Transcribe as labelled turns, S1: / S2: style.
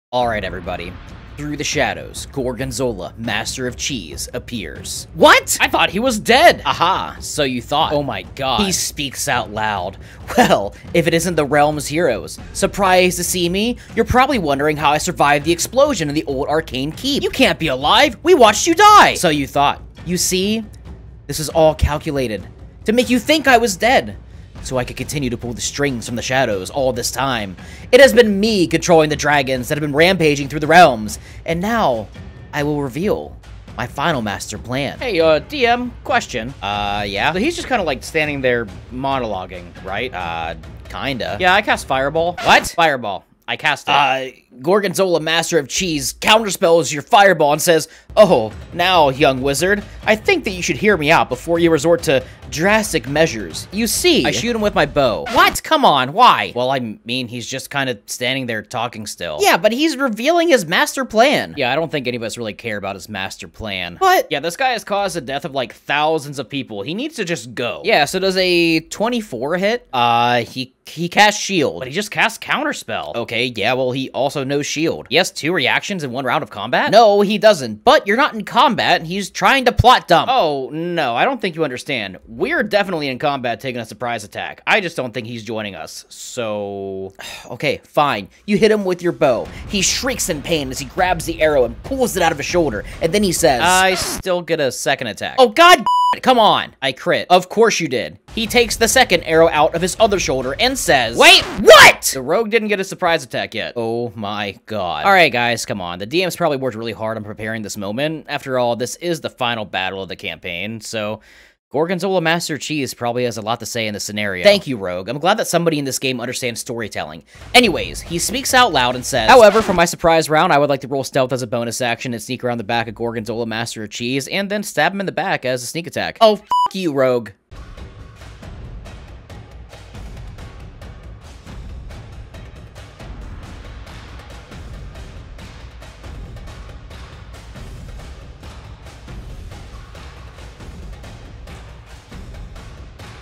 S1: Alright, everybody. Through the shadows, Gorgonzola, Master of Cheese, appears. What? I thought he was dead! Aha, so you thought. Oh my god. He speaks out loud. Well, if it isn't the realm's heroes. Surprised to see me? You're probably wondering how I survived the explosion in the old arcane keep. You can't be alive! We watched you die! So you thought. You see? This is all calculated. To make you think I was dead. So I could continue to pull the strings from the shadows all this time. It has been me controlling the dragons that have been rampaging through the realms, and now I will reveal my final master plan. Hey, DM, question. Yeah? So he's just kind of like standing there monologuing, right? Kinda. Yeah, I cast Fireball. What? Fireball. I cast it. Gorgonzola, Master of Cheese, counterspells your fireball and says, "Oh, now, young wizard, I think that you should hear me out before you resort to drastic measures. You see, I shoot him with my bow." What? Come on, why? Well, I mean, he's just kind of standing there talking still. Yeah, but he's revealing his master plan. Yeah, I don't think any of us really care about his master plan. But, yeah, this guy has caused the death of, like, thousands of people. He needs to just go. Yeah, so does a 24 hit? He casts shield, but he just casts counterspell. Okay, yeah, well, he also knows shield. He has 2 reactions in 1 round of combat? No, he doesn't, but you're not in combat, and he's trying to plot dump. Oh, no, I don't think you understand. We're definitely in combat taking a surprise attack. I just don't think he's joining us, so... Okay, fine. You hit him with your bow. He shrieks in pain as he grabs the arrow and pulls it out of his shoulder, and then he says... I still get a second attack. Oh, god! Come on. I crit. Of course you did. He takes the second arrow out of his other shoulder and says, "Wait, what?" The rogue didn't get a surprise attack yet. Oh my god. Alright guys, come on. The DM's probably worked really hard on preparing this moment. After all, this is the final battle of the campaign, so... Gorgonzola Master Cheese probably has a lot to say in this scenario. Thank you, Rogue. I'm glad that somebody in this game understands storytelling. Anyways, he speaks out loud and says, "However, for my surprise round, I would like to roll stealth as a bonus action and sneak around the back of Gorgonzola Master of Cheese, and then stab him in the back as a sneak attack." Oh, f*** you, Rogue.